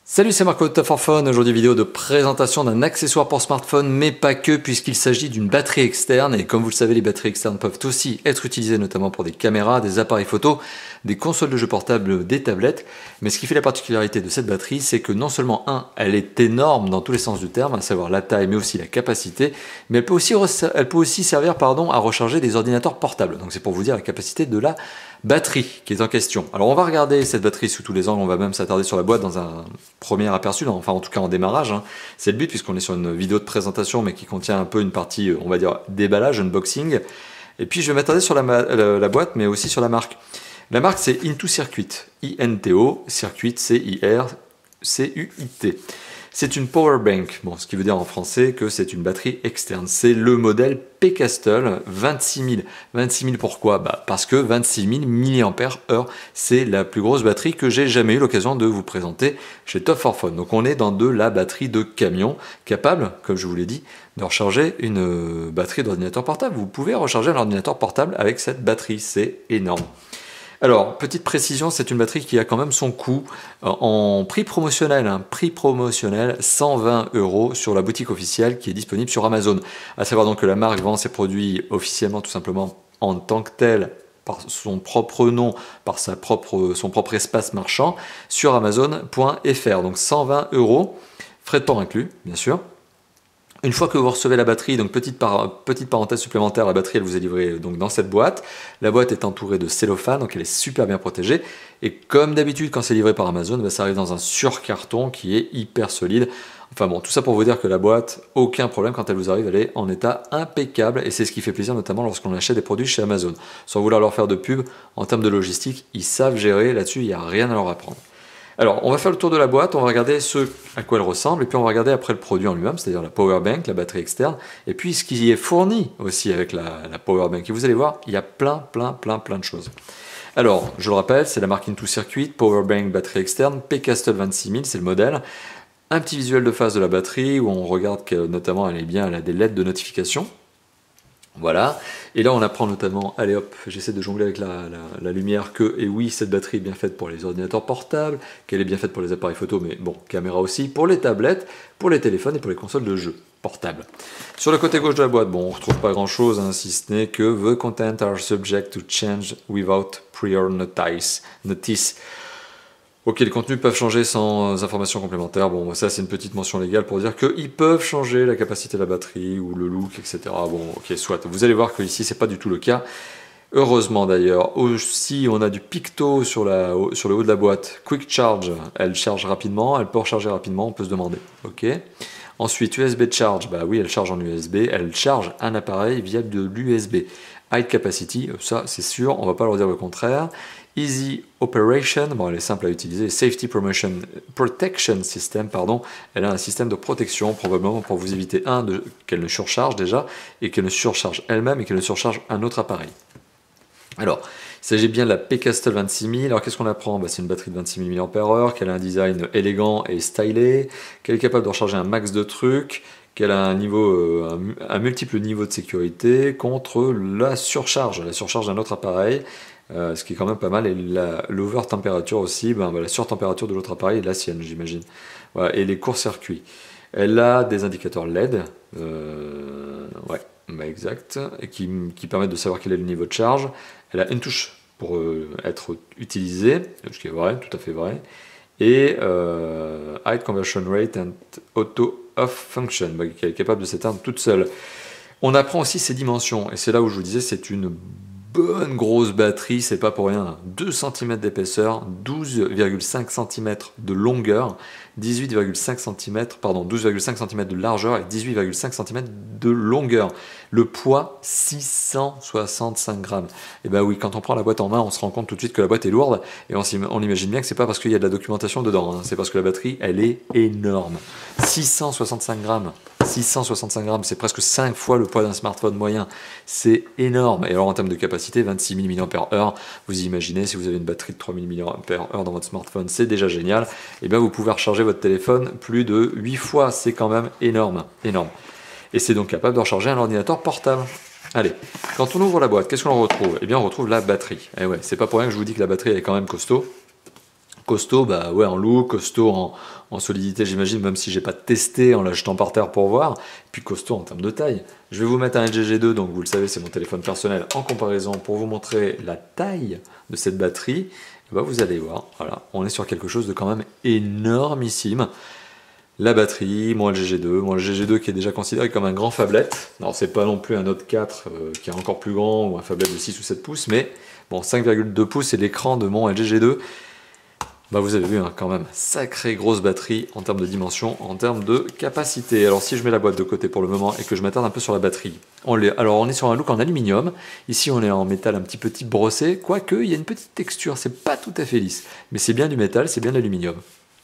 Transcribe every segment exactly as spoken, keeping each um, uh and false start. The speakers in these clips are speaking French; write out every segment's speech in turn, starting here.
Salut, c'est Marco de Tough for Fun. Aujourd'hui, vidéo de présentation d'un accessoire pour smartphone, mais pas que, puisqu'il s'agit d'une batterie externe. Et comme vous le savez, les batteries externes peuvent aussi être utilisées notamment pour des caméras, des appareils photo, des consoles de jeux portables, des tablettes. Mais ce qui fait la particularité de cette batterie, c'est que non seulement, un, elle est énorme dans tous les sens du terme, à savoir la taille, mais aussi la capacité, mais elle peut aussi, elle peut aussi servir pardon, à recharger des ordinateurs portables. Donc c'est pour vous dire la capacité de la batterie qui est en question. Alors on va regarder cette batterie sous tous les angles, on va même s'attarder sur la boîte dans un premier aperçu, enfin en tout cas en démarrage, hein. C'est le but puisqu'on est sur une vidéo de présentation mais qui contient un peu une partie, on va dire, déballage, unboxing. Et puis je vais m'attarder sur la, la, la boîte mais aussi sur la marque. La marque c'est Into Circuit, I N T O, Circuit, C I R C U I T. C'est une power bank, bon, ce qui veut dire en français que c'est une batterie externe. C'est le modèle P-Castle vingt-six mille. vingt-six mille pourquoi? Bah parce que vingt-six mille milliampères heure, c'est la plus grosse batterie que j'ai jamais eu l'occasion de vous présenter chez Tough for Fun. Donc on est dans de la batterie de camion, capable, comme je vous l'ai dit, de recharger une batterie d'ordinateur portable. Vous pouvez recharger un ordinateur portable avec cette batterie, c'est énorme. Alors, petite précision, c'est une batterie qui a quand même son coût en prix promotionnel, hein, prix promotionnel cent vingt euros sur la boutique officielle qui est disponible sur Amazon. À savoir donc que la marque vend ses produits officiellement tout simplement en tant que tel, par son propre nom, par sa propre, son propre espace marchand sur amazon point F R. Donc cent vingt euros, frais de port inclus, bien sûr. Une fois que vous recevez la batterie, donc petite, par, petite parenthèse supplémentaire, la batterie elle vous est livrée donc dans cette boîte. La boîte est entourée de cellophane, donc elle est super bien protégée. Et comme d'habitude, quand c'est livré par Amazon, bah, ça arrive dans un surcarton qui est hyper solide. Enfin bon, tout ça pour vous dire que la boîte, aucun problème quand elle vous arrive, elle est en état impeccable. Et c'est ce qui fait plaisir notamment lorsqu'on achète des produits chez Amazon. Sans vouloir leur faire de pub, en termes de logistique, ils savent gérer, là-dessus il n'y a rien à leur apprendre. Alors, on va faire le tour de la boîte, on va regarder ce à quoi elle ressemble, et puis on va regarder après le produit en lui-même, c'est-à-dire la power bank, la batterie externe, et puis ce qui est fourni aussi avec la, la power bank. Et vous allez voir, il y a plein, plein, plein, plein de choses. Alors, je le rappelle, c'est la marque Into Circuit, power bank, batterie externe, P-Castle vingt-six mille, c'est le modèle. Un petit visuel de face de la batterie, où on regarde que notamment elle est bien, elle a des L E D de notification. Voilà, et là on apprend notamment, allez hop, j'essaie de jongler avec la, la, la lumière, que, et oui, cette batterie est bien faite pour les ordinateurs portables, qu'elle est bien faite pour les appareils photo, mais bon, caméra aussi, pour les tablettes, pour les téléphones et pour les consoles de jeux portables. Sur le côté gauche de la boîte, bon, on ne retrouve pas grand chose, hein, si ce n'est que The content are subject to change without prior notice. notice. Ok, les contenus peuvent changer sans informations complémentaires. Bon, ça c'est une petite mention légale pour dire qu'ils peuvent changer la capacité de la batterie ou le look, et cetera. Bon, ok, soit. Vous allez voir que ici c'est pas du tout le cas. Heureusement d'ailleurs. Aussi, on a du picto sur, la, sur le haut de la boîte. Quick Charge, elle charge rapidement, elle peut recharger rapidement, on peut se demander. Ok. Ensuite, U S B Charge, bah oui, elle charge en U S B, elle charge un appareil via de l'U S B. High Capacity, ça c'est sûr, on va pas leur dire le contraire. Easy Operation, bon elle est simple à utiliser. Safety Promotion, Protection System, pardon, elle a un système de protection probablement pour vous éviter, un, qu'elle ne surcharge déjà, et qu'elle ne surcharge elle-même, et qu'elle ne surcharge un autre appareil. Alors, il s'agit bien de la P-Castle vingt-six mille. Alors qu'est-ce qu'on apprend? Bah, c'est une batterie de vingt-six mille milliampères heure, qu'elle a un design élégant et stylé, qu'elle est capable de recharger un max de trucs, qu'elle a un, niveau, euh, un, un multiple niveau de sécurité contre la surcharge, la surcharge d'un autre appareil. Euh, ce qui est quand même pas mal, et l'over-température aussi, ben, ben, la surtempérature de l'autre appareil est la sienne, j'imagine. Voilà, et les courts-circuits. Elle a des indicateurs L E D, euh, ouais, bah exact, et qui, qui permettent de savoir quel est le niveau de charge. Elle a une touche pour euh, être utilisée, ce qui est vrai, tout à fait vrai. Et euh, High Conversion Rate and Auto Off Function, bah, qui est capable de s'éteindre toute seule. On apprend aussi ses dimensions, et c'est là où je vous disais, c'est une bonne grosse batterie, c'est pas pour rien, deux centimètres d'épaisseur, douze virgule cinq centimètres de longueur, dix-huit virgule cinq centimètres, pardon, douze virgule cinq centimètres de largeur et dix-huit virgule cinq centimètres de longueur. Le poids, six cent soixante-cinq grammes. Et ben oui, quand on prend la boîte en main, on se rend compte tout de suite que la boîte est lourde, et on, on imagine bien que c'est pas parce qu'il y a de la documentation dedans, hein, c'est parce que la batterie, elle est énorme. six cent soixante-cinq grammes. six cent soixante-cinq grammes, c'est presque cinq fois le poids d'un smartphone moyen. C'est énorme. Et alors en termes de capacité, vingt-six mille milliampères heure, vous imaginez si vous avez une batterie de trois mille milliampères heure dans votre smartphone, c'est déjà génial. Et bien vous pouvez recharger votre téléphone plus de huit fois, c'est quand même énorme, énorme. Et c'est donc capable de recharger un ordinateur portable. Allez, quand on ouvre la boîte, qu'est-ce qu'on retrouve? Eh bien on retrouve la batterie. Et ouais, c'est pas pour rien que je vous dis que la batterie elle est quand même costaud. Costaud, bah ouais, en look, costaud en, en solidité, j'imagine, même si j'ai pas testé en la jetant par terre pour voir. Puis costaud en termes de taille. Je vais vous mettre un L G G deux, donc vous le savez, c'est mon téléphone personnel en comparaison pour vous montrer la taille de cette batterie. Et bah vous allez voir, voilà, on est sur quelque chose de quand même énormissime. La batterie, mon L G G deux, mon L G G deux qui est déjà considéré comme un grand phablet. Alors c'est pas non plus un Note quatre euh, qui est encore plus grand ou un phablet de six ou sept pouces, mais bon, cinq virgule deux pouces c'est l'écran de mon L G G deux. Bah vous avez vu hein, quand même, sacrée grosse batterie en termes de dimension, en termes de capacité. Alors si je mets la boîte de côté pour le moment et que je m'attarde un peu sur la batterie, on est, alors on est sur un look en aluminium, ici on est en métal un petit peu type brossé, quoique il y a une petite texture, c'est pas tout à fait lisse, mais c'est bien du métal, c'est bien de l'aluminium.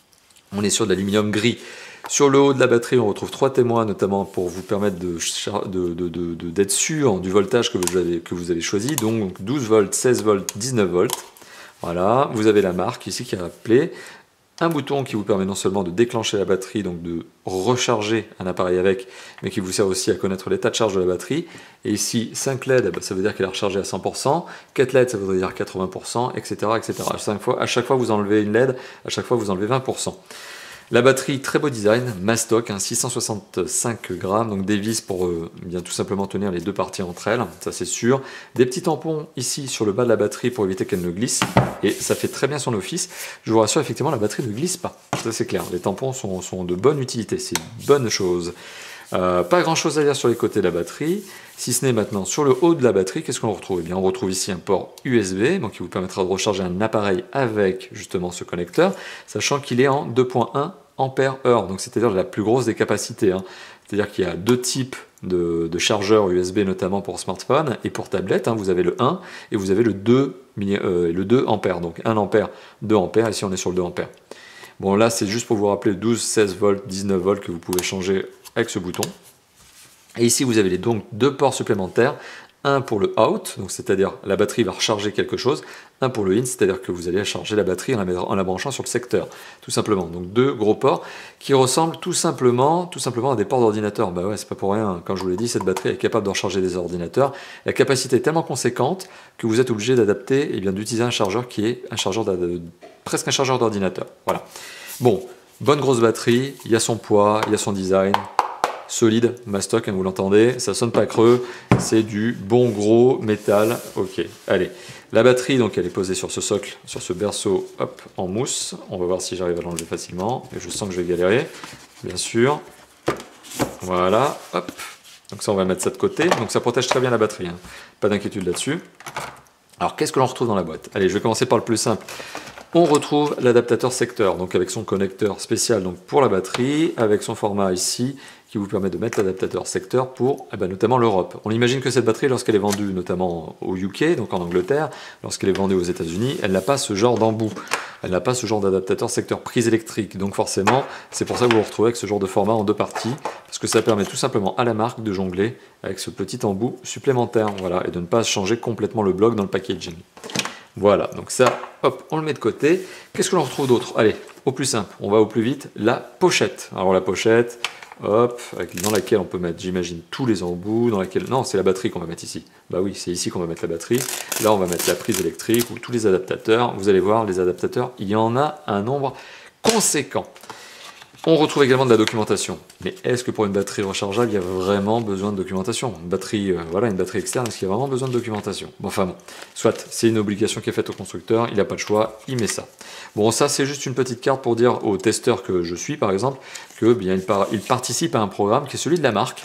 On est sur de l'aluminium gris. Sur le haut de la batterie, on retrouve trois témoins, notamment pour vous permettre de, de, de, de, de, d'être sûr du voltage que vous avez, que vous avez choisi, donc douze volts, seize volts, dix-neuf volts. Voilà, vous avez la marque ici qui est rappelée, un bouton qui vous permet non seulement de déclencher la batterie, donc de recharger un appareil avec, mais qui vous sert aussi à connaître l'état de charge de la batterie. Et ici, cinq L E D, ça veut dire qu'elle est rechargée à cent pour cent, quatre L E D, ça veut dire quatre-vingts pour cent, et cetera, et cetera. À, fois, à chaque fois, vous enlevez une L E D, à chaque fois, vous enlevez vingt pour cent. La batterie, très beau design, Mastoc, hein, six cent soixante-cinq grammes, donc des vis pour euh, bien tout simplement tenir les deux parties entre elles, ça c'est sûr. Des petits tampons ici sur le bas de la batterie pour éviter qu'elle ne glisse, et ça fait très bien son office. Je vous rassure, effectivement, la batterie ne glisse pas, ça c'est clair. Les tampons sont, sont de bonne utilité, c'est une bonne chose. Euh, pas grand chose à dire sur les côtés de la batterie, si ce n'est maintenant sur le haut de la batterie, qu'est-ce qu'on retrouve? Eh bien, on retrouve ici un port U S B, donc qui vous permettra de recharger un appareil avec justement ce connecteur, sachant qu'il est en deux virgule un ampères heure, donc c'est-à-dire la plus grosse des capacités. Hein. C'est-à-dire qu'il y a deux types de, de chargeurs U S B, notamment pour smartphone et pour tablette. Hein. Vous avez le un et vous avez le deux, euh, le deux ampères, donc un ampère, deux ampères, ici on est sur le deux ampères. Bon là c'est juste pour vous rappeler douze, seize volts, dix-neuf volts que vous pouvez changer avec ce bouton. Et ici vous avez donc deux ports supplémentaires, un pour le out, donc c'est-à-dire la batterie va recharger quelque chose, un pour le in, c'est-à-dire que vous allez charger la batterie en la, en la branchant sur le secteur, tout simplement. Donc deux gros ports qui ressemblent tout simplement, tout simplement à des ports d'ordinateur. Bah ouais, c'est pas pour rien, comme je vous l'ai dit, cette batterie est capable de recharger des ordinateurs. La capacité est tellement conséquente que vous êtes obligé d'adapter et bien d'utiliser un chargeur qui est un chargeur presque un chargeur d'ordinateur. Voilà. Bon, bonne grosse batterie, il y a son poids, il y a son design. Solide, Mastoc, comme vous l'entendez, ça sonne pas creux, c'est du bon gros métal. Ok, allez. La batterie, donc, elle est posée sur ce socle, sur ce berceau, hop, en mousse. On va voir si j'arrive à l'enlever facilement. Et je sens que je vais galérer, bien sûr. Voilà, hop. Donc ça, on va mettre ça de côté. Donc ça protège très bien la batterie, hein. Pas d'inquiétude là-dessus. Alors, qu'est-ce que l'on retrouve dans la boîte? Allez, je vais commencer par le plus simple. On retrouve l'adaptateur secteur, donc avec son connecteur spécial donc pour la batterie, avec son format ici, qui vous permet de mettre l'adaptateur secteur pour eh ben, notamment l'Europe. On imagine que cette batterie, lorsqu'elle est vendue notamment au U K, donc en Angleterre, lorsqu'elle est vendue aux États-Unis, elle n'a pas ce genre d'embout. Elle n'a pas ce genre d'adaptateur secteur prise électrique. Donc forcément, c'est pour ça que vous vous retrouvez avec ce genre de format en deux parties, parce que ça permet tout simplement à la marque de jongler avec ce petit embout supplémentaire, voilà, et de ne pas changer complètement le bloc dans le packaging. Voilà, donc ça, hop, on le met de côté. Qu'est-ce que l'on retrouve d'autre? Allez, au plus simple, on va au plus vite, la pochette. Alors la pochette, hop, avec, dans laquelle on peut mettre, j'imagine, tous les embouts, dans laquelle... Non, c'est la batterie qu'on va mettre ici. Bah oui, c'est ici qu'on va mettre la batterie. Là, on va mettre la prise électrique ou tous les adaptateurs. Vous allez voir, les adaptateurs, il y en a un nombre conséquent. On retrouve également de la documentation. Mais est-ce que pour une batterie rechargeable, il y a vraiment besoin de documentation? Une batterie, euh, voilà, une batterie externe, est-ce qu'il y a vraiment besoin de documentation? Bon, enfin bon, soit, c'est une obligation qui est faite au constructeur, il n'a pas le choix, il met ça. Bon, ça, c'est juste une petite carte pour dire aux testeurs que je suis, par exemple, que bien, il, par, il participe à un programme qui est celui de la marque,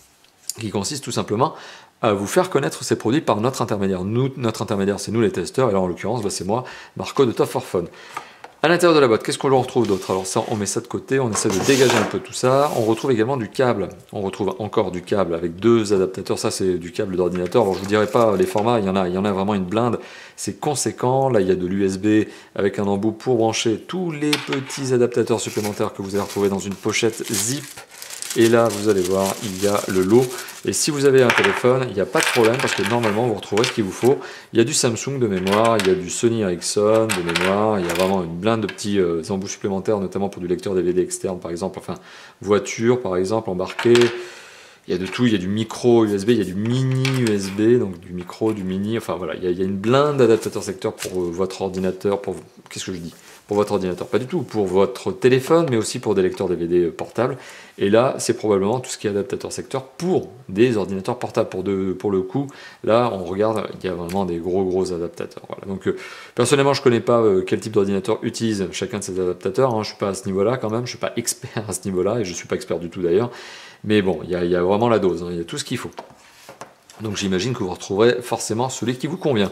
qui consiste tout simplement à vous faire connaître ces produits par notre intermédiaire. Nous, notre intermédiaire, c'est nous les testeurs, et là, en l'occurrence, bah, c'est moi, Marco de Top for Phone. À l'intérieur de la boîte, qu'est-ce qu'on retrouve d'autre? Alors ça, on met ça de côté, on essaie de dégager un peu tout ça. On retrouve également du câble. On retrouve encore du câble avec deux adaptateurs. Ça, c'est du câble d'ordinateur. Alors je vous dirai pas les formats, il y en a, il y en a vraiment une blinde. C'est conséquent. Là, il y a de l'U S B avec un embout pour brancher tous les petits adaptateurs supplémentaires que vous allez retrouver dans une pochette zip. Et là, vous allez voir, il y a le lot. Et si vous avez un téléphone, il n'y a pas de problème parce que normalement, vous retrouverez ce qu'il vous faut. Il y a du Samsung de mémoire, il y a du Sony Ericsson de mémoire, il y a vraiment une blinde de petits euh, embouts supplémentaires, notamment pour du lecteur D V D externe, par exemple, enfin, voiture, par exemple, embarquée. Il y a de tout, il y a du micro U S B, il y a du mini U S B, donc du micro, du mini, enfin voilà, il y a, il y a une blinde d'adaptateurs secteur pour euh, votre ordinateur, pour qu'est-ce que je dis pour votre ordinateur, pas du tout, pour votre téléphone, mais aussi pour des lecteurs D V D portables. Et là, c'est probablement tout ce qui est adaptateur secteur pour des ordinateurs portables. Pour, de, pour le coup, là, on regarde, il y a vraiment des gros gros adaptateurs. Voilà. Donc, euh, personnellement, je ne connais pas euh, quel type d'ordinateur utilise chacun de ces adaptateurs. Hein. Je ne suis pas à ce niveau-là quand même, je ne suis pas expert à ce niveau-là, et je ne suis pas expert du tout d'ailleurs. Mais bon, il y, y a vraiment la dose, hein. Il y a tout ce qu'il faut. Donc j'imagine que vous retrouverez forcément celui qui vous convient.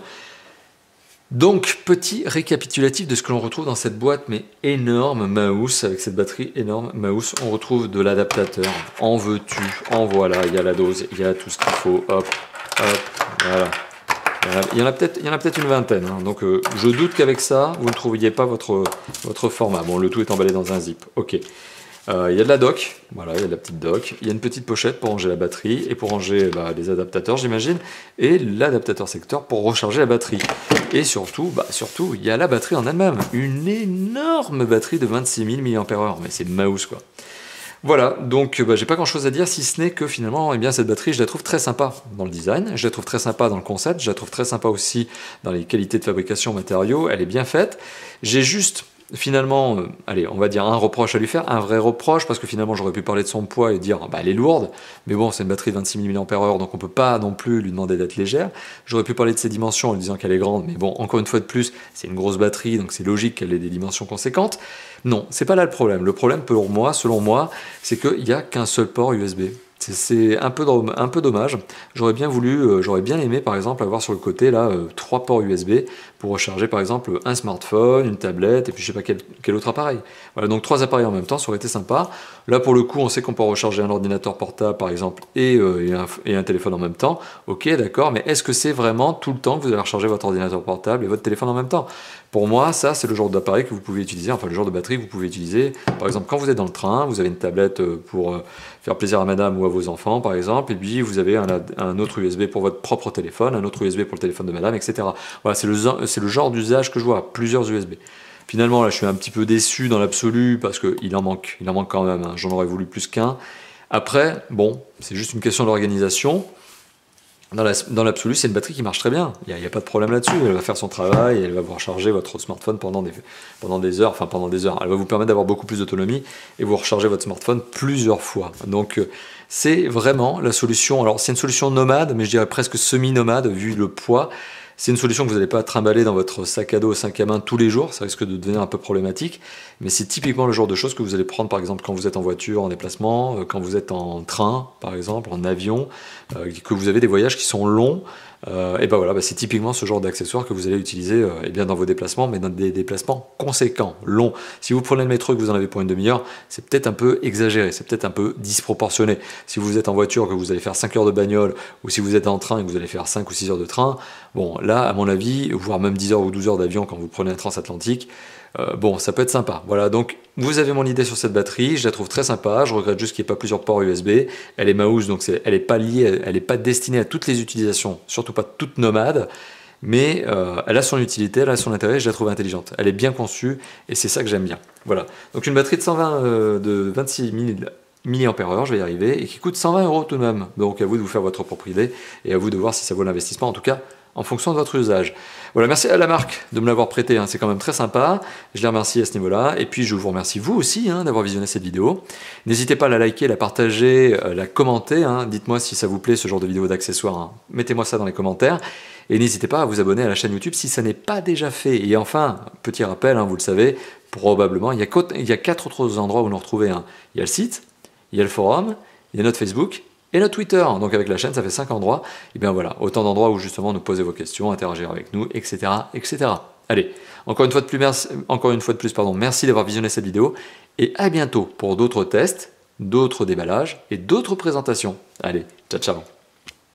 Donc, petit récapitulatif de ce que l'on retrouve dans cette boîte, mais énorme mouse, avec cette batterie énorme mouse. On retrouve de l'adaptateur, en veux-tu, en voilà, il y a la dose, il y a tout ce qu'il faut, hop, hop, voilà. Il y en a peut-être peut-être une vingtaine, hein. Donc euh, je doute qu'avec ça, vous ne trouviez pas votre, votre format. Bon, le tout est emballé dans un zip, ok. Euh, il y a de la dock, voilà, il y a de la petite dock, il y a une petite pochette pour ranger la batterie et pour ranger bah, les adaptateurs, j'imagine, et l'adaptateur secteur pour recharger la batterie. Et surtout, bah, surtout, il y a la batterie en elle-même, une énorme batterie de vingt-six mille milliampères heure, mais c'est mouse quoi. Voilà, donc bah, j'ai pas grand chose à dire si ce n'est que finalement, eh bien, cette batterie, je la trouve très sympa dans le design, je la trouve très sympa dans le concept, je la trouve très sympa aussi dans les qualités de fabrication matériaux, elle est bien faite. J'ai juste finalement, euh, allez, on va dire un reproche à lui faire, un vrai reproche, parce que finalement j'aurais pu parler de son poids et dire bah elle est lourde, mais bon c'est une batterie de vingt-six mille milliampères heure, donc on peut pas non plus lui demander d'être légère. J'aurais pu parler de ses dimensions en lui disant qu'elle est grande, mais bon, encore une fois de plus, c'est une grosse batterie, donc c'est logique qu'elle ait des dimensions conséquentes. Non, c'est pas là le problème. Le problème pour moi, selon moi, c'est qu'il n'y a qu'un seul port U S B. C'est un peu, un peu dommage. J'aurais bien voulu, euh, j'aurais bien aimé par exemple avoir sur le côté là euh, trois ports U S B pour recharger par exemple un smartphone, une tablette et puis je sais pas quel, quel autre appareil. Voilà, donc trois appareils en même temps, ça aurait été sympa. Là pour le coup, on sait qu'on peut recharger un ordinateur portable par exemple et, euh, et, un, et un téléphone en même temps. Ok, d'accord, mais est-ce que c'est vraiment tout le temps que vous allez recharger votre ordinateur portable et votre téléphone en même temps? Pour moi, ça c'est le genre d'appareil que vous pouvez utiliser, enfin le genre de batterie que vous pouvez utiliser. Par exemple, quand vous êtes dans le train, vous avez une tablette pour euh, faire plaisir à madame ou à vos enfants par exemple, et puis vous avez un, un autre U S B pour votre propre téléphone, un autre U S B pour le téléphone de madame, et cetera. Voilà, c'est le, c'est le genre d'usage que je vois, plusieurs U S B. Finalement, là, je suis un petit peu déçu dans l'absolu parce qu'il en manque, il en manque quand même, hein. J'en aurais voulu plus qu'un. Après, bon, c'est juste une question d'organisation. Dans l'absolu, c'est une batterie qui marche très bien. Il n'y a, a pas de problème là-dessus. Elle va faire son travail et elle va vous recharger votre smartphone pendant des, pendant des heures. Enfin, pendant des heures. Elle va vous permettre d'avoir beaucoup plus d'autonomie et vous recharger votre smartphone plusieurs fois. Donc, c'est vraiment la solution. Alors, c'est une solution nomade, mais je dirais presque semi-nomade vu le poids. C'est une solution que vous n'allez pas trimballer dans votre sac à dos, sac à main tous les jours, ça risque de devenir un peu problématique, mais c'est typiquement le genre de choses que vous allez prendre par exemple quand vous êtes en voiture, en déplacement, quand vous êtes en train par exemple, en avion, euh, que vous avez des voyages qui sont longs, euh, et ben voilà, bah c'est typiquement ce genre d'accessoire que vous allez utiliser euh, eh bien dans vos déplacements, mais dans des déplacements conséquents, longs. Si vous prenez le métro et que vous en avez pour une demi-heure, c'est peut-être un peu exagéré, c'est peut-être un peu disproportionné. Si vous êtes en voiture, que vous allez faire cinq heures de bagnole, ou si vous êtes en train et que vous allez faire cinq ou six heures de train, bon, là, à mon avis, voire même dix heures ou douze heures d'avion quand vous prenez un transatlantique, euh, bon, ça peut être sympa. Voilà, donc vous avez mon idée sur cette batterie, je la trouve très sympa, je regrette juste qu'il n'y ait pas plusieurs ports U S B, elle est mouse, donc est, elle n'est pas liée, elle n'est pas destinée à toutes les utilisations, surtout pas toutes nomades, mais euh, elle a son utilité, elle a son intérêt, je la trouve intelligente. Elle est bien conçue et c'est ça que j'aime bien. Voilà, donc une batterie de cent vingt, euh, de vingt-six mille milliampères heure, je vais y arriver, et qui coûte cent vingt euros tout de même. Donc à vous de vous faire votre propre idée et à vous de voir si ça vaut l'investissement, en tout cas en fonction de votre usage. Voilà, merci à la marque de me l'avoir prêté, hein, c'est quand même très sympa, je les remercie à ce niveau-là, et puis je vous remercie vous aussi hein, d'avoir visionné cette vidéo. N'hésitez pas à la liker, la partager, la commenter, hein. Dites-moi si ça vous plaît ce genre de vidéo d'accessoires, hein. Mettez-moi ça dans les commentaires, et n'hésitez pas à vous abonner à la chaîne YouTube si ça n'est pas déjà fait. Et enfin, petit rappel, hein, vous le savez, probablement, il y, a, il y a quatre autres endroits où nous retrouver. Hein. Il y a le site, il y a le forum, il y a notre Facebook, et notre Twitter, donc avec la chaîne, ça fait cinq endroits. Et bien voilà, autant d'endroits où justement nous poser vos questions, interagir avec nous, et cetera, et cetera. Allez, encore une fois de plus, merci, encore une fois de plus, pardon, merci d'avoir visionné cette vidéo, et à bientôt pour d'autres tests, d'autres déballages et d'autres présentations. Allez, ciao ciao.